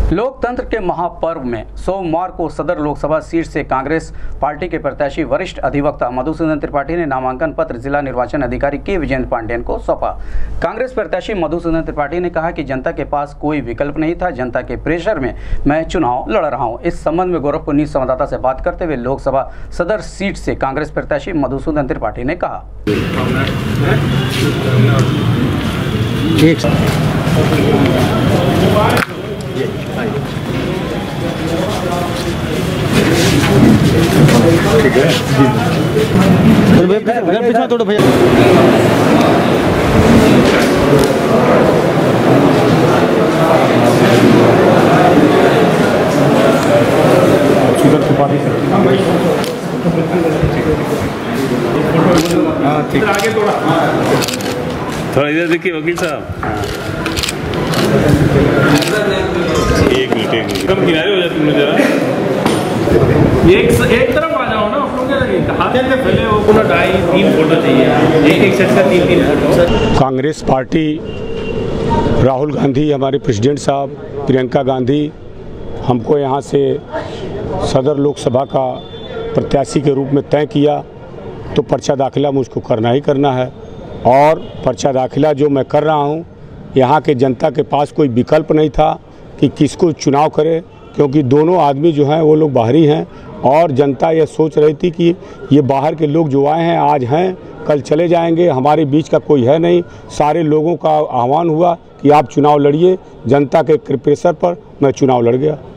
लोकतंत्र के महापर्व में सोमवार को सदर लोकसभा सीट से कांग्रेस पार्टी के प्रत्याशी वरिष्ठ अधिवक्ता मधुसूदन त्रिपाठी ने नामांकन पत्र जिला निर्वाचन अधिकारी के विजेंद्र पांडेयन को सौंपा। कांग्रेस प्रत्याशी मधुसूदन त्रिपाठी ने कहा कि जनता के पास कोई विकल्प नहीं था, जनता के प्रेशर में मैं चुनाव लड़ रहा हूं। इस संबंध में गोरखपुर न्यूज संवाददाता से बात करते हुए लोकसभा सदर सीट से कांग्रेस प्रत्याशी मधुसूदन त्रिपाठी ने कहा। ठीक है भैया थोड़ा भैया आगे थोड़ा इधर देखिए वकील साहब। एक मिनट एकदम किनारे हो जाते जरा, एक तरफ आ जाओ ना। पहले वो पूरा 2-3 फोटो चाहिए, एक सेट का 3 फोटो। कांग्रेस पार्टी राहुल गांधी, हमारे प्रेसिडेंट साहब, प्रियंका गांधी हमको यहाँ से सदर लोकसभा का प्रत्याशी के रूप में तय किया, तो पर्चा दाखिला मुझको करना ही करना है। और पर्चा दाखिला जो मैं कर रहा हूँ, यहाँ के जनता के पास कोई विकल्प नहीं था कि किसको चुनाव करे, क्योंकि दोनों आदमी जो हैं वो लोग बाहरी हैं और जनता ये सोच रही थी कि ये बाहर के लोग जो आए हैं आज हैं, कल चले जाएंगे, हमारे बीच का कोई है नहीं। सारे लोगों का आह्वान हुआ कि आप चुनाव लड़िए। जनता के प्रेशर पर मैं चुनाव लड़ गया।